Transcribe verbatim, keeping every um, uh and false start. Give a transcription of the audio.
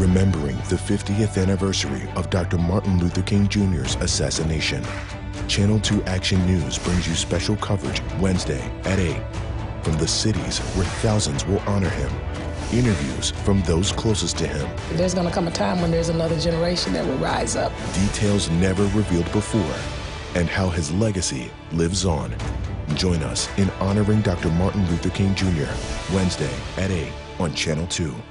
remembering the fiftieth anniversary of Doctor Martin Luther King Junior's assassination. Channel two Action News brings you special coverage Wednesday at eight from the cities where thousands will honor him. Interviews from those closest to him. There's going to come a time when there's another generation that will rise up. Details never revealed before, and how his legacy lives on. Join us in honoring Doctor Martin Luther King Junior Wednesday at eight on Channel two.